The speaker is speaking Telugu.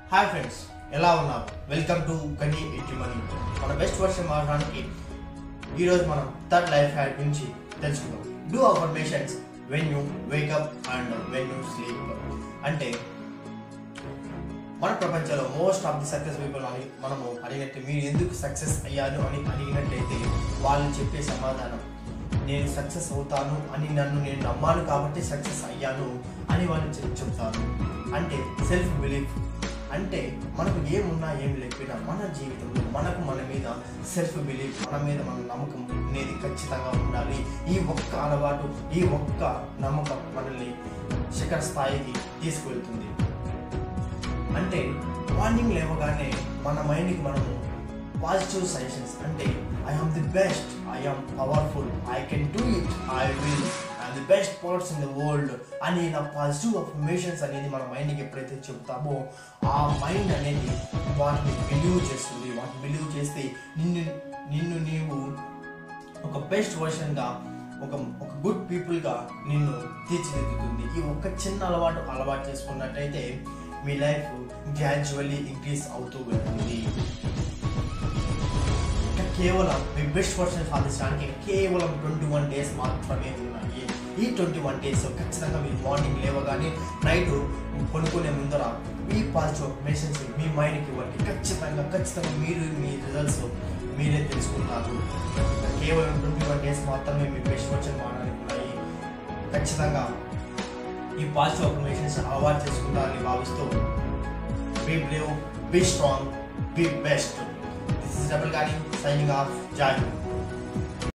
హాయ్ ఫ్రెండ్స్, ఎలా ఉన్నారు? వెల్కమ్ టు కనీ ఎట్టి మనీ. మన బెస్ట్ వర్షన్ మారడానికి ఈరోజు మనం థర్డ్ లైఫ్ హ్యాక్ గురించి తెలుసుకుందాం. Do affirmations when you wake up and when you sleep. అంటే మన ప్రపంచంలో most of the success people అని మనము అడిగినట్టు మీరు ఎందుకు సక్సెస్ అయ్యాను అని అడిగినట్లయితే వాళ్ళు చెప్పే సమాధానం నేను సక్సెస్ అవుతాను అని నన్ను నేను నమ్మాను కాబట్టి సక్సెస్ అయ్యాను అని వాళ్ళు చెప్తారు. అంటే సెల్ఫ్ బిలీఫ్. అంటే మనకు ఏమున్నా ఏమి లేకపోయినా మన జీవితంలో మనకు మన మీద సెల్ఫ్ బిలీఫ్, మన మీద మన నమ్మకం అనేది ఖచ్చితంగా ఉండాలి. ఈ ఒక్క అలవాటు, ఈ ఒక్క నమ్మకం మనల్ని శిఖర స్థాయికి తీసుకువెళ్తుంది. అంటే మార్నింగ్ లేవగానే మన మైండ్కి మనము పాజిటివ్ సజెషన్స్, అంటే I am the best, I am powerful, I can do it, I will, I the best person in the world అని నా పాజిటివ్ అఫర్మేషన్స్ అనేది మన మైండ్కి ఎప్పుడైతే చెప్తామో ఆ మైండ్ అనేది వాటిని బిలీవ్ చేస్తుంది. వాటిని బిలీవ్ చేస్తే నిన్ను నీవు ఒక బెస్ట్ వర్షన్గా, ఒక గుడ్ పీపుల్గా నిన్ను తీర్చిదిద్దుతుంది. ఈ ఒక్క చిన్న అలవాటు చేసుకున్నట్టయితే మీ లైఫ్ గ్రాడ్యువల్లీ ఇంక్రీజ్ అవుతూ వెళ్తుంది. కేవలం మీ బెస్ట్ వర్షన్ సాధించడానికి కేవలం 21 days మాత్రమే ఉన్నాయి. ఈ 21 days ఖచ్చితంగా మీరు మార్నింగ్ లేవగానే నైట్ కొనుక్కునే ముందర ఈ పాజిటివ్ మెసేజ్ మీ మైండ్కి ఇవ్వండి. ఖచ్చితంగా మీరు మీ రిజల్ట్స్ మీరే తెలుసుకుంటారు. కేవలం 21 days మాత్రమే మీ బెస్ట్ వర్షన్ మారడానికి ఉన్నాయి. ఖచ్చితంగా ఈ పాజిటివ్ అఫర్మేషన్స్ అలవాటు చేసుకుంటారని భావిస్తూ be brave, be strong, be best. This is Double Gani signing off. Jai Hind.